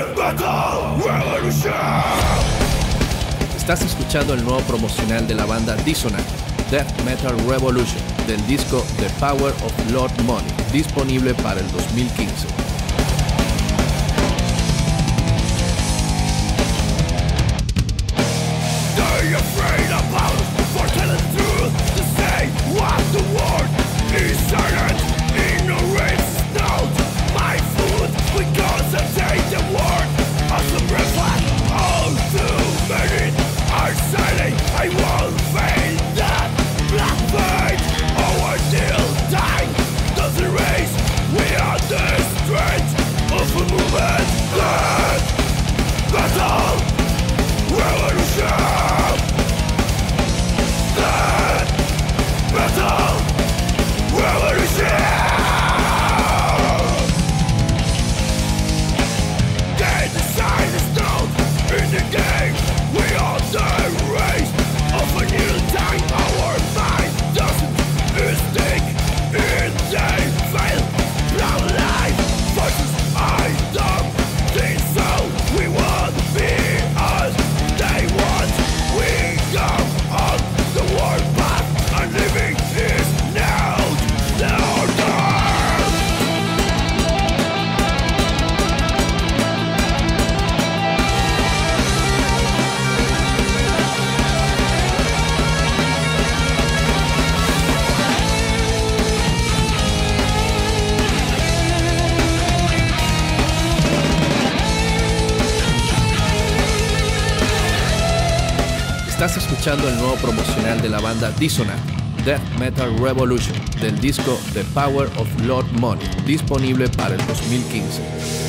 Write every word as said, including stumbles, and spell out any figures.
Estás escuchando el nuevo promocional de la banda Dissonant, Death Metal Revolution, del disco The Power of Lord Money, disponible para el dos mil quince. Estás escuchando el nuevo promocional de la banda Dissonant, Death Metal Revolution, del disco The Power of Lord Money, disponible para el dos mil quince.